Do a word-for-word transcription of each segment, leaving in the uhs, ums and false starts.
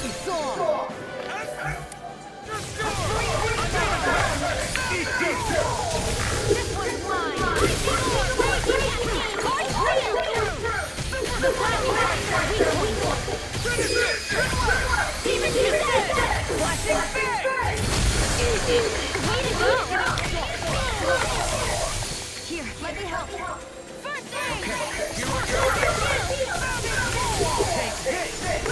It's on! This one's mine! The Demon Flashing Fang! Easy! Way to go! Here, let me help. First aid! Here we go! Take this!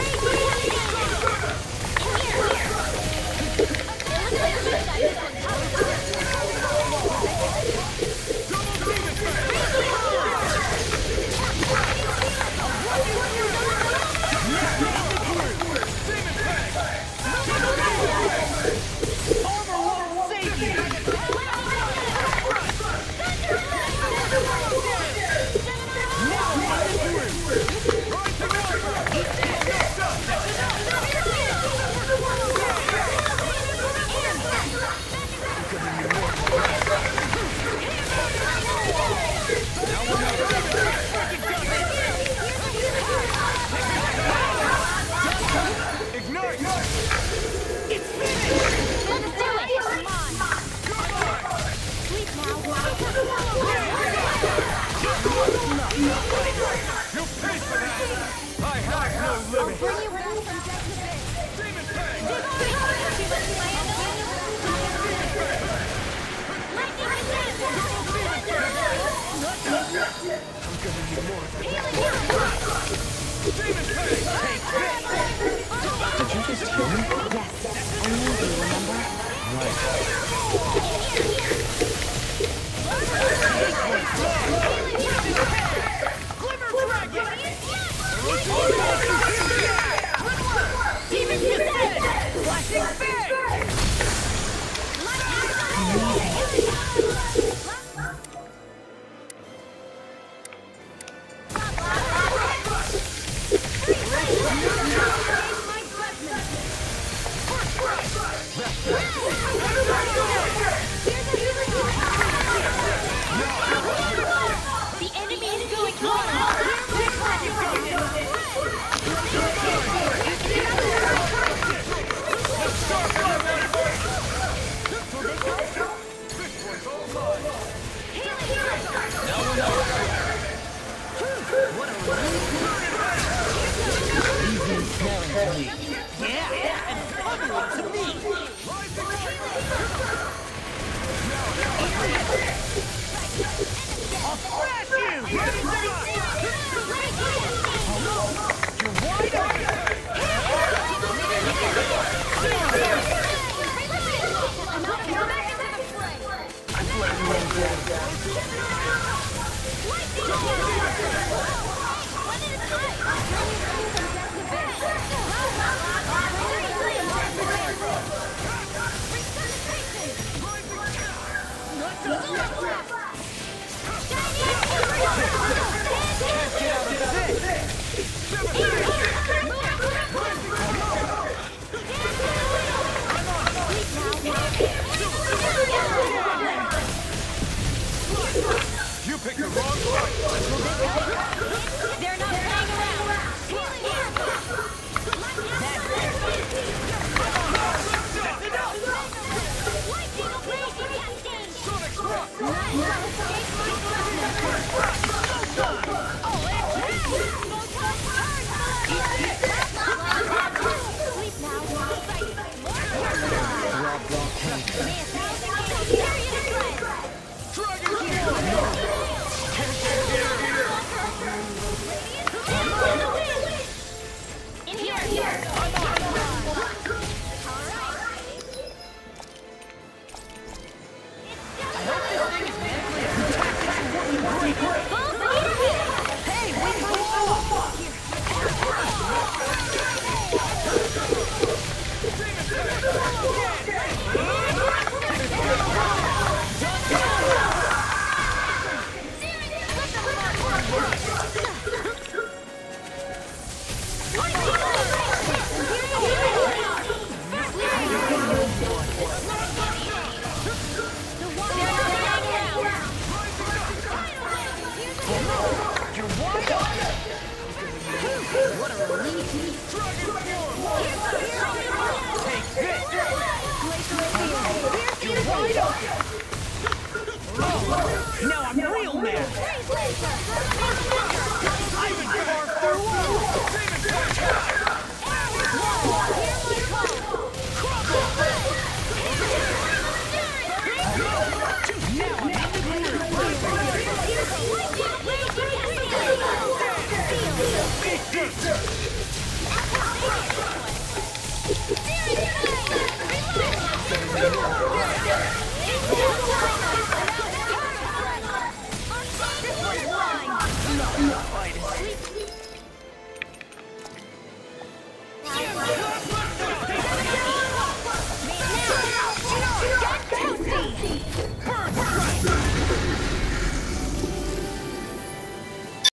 Armor won't save you! Now run through! Right to water! Ignite! It's finished! Let's do it! Come on! Come on! Sleep now! You pay for that! I have no limit! I'll bring you back from death to bed! Demon Fang! I'm gonna need more of it. Demon Fang! Did you just hear me? Yes. I knew you, remember? Right. Glimmer Dragon! Demon Descent! Flashing Fang! The enemy is going on! Yeah, and other to me! I'll smash you! Ready, You're wide open! I'm letting you down. One at a time! Take this! You're wide open! Now I'm real mad! I'm in far, far below! Demon punch! Now I'm in the groove! Eat this!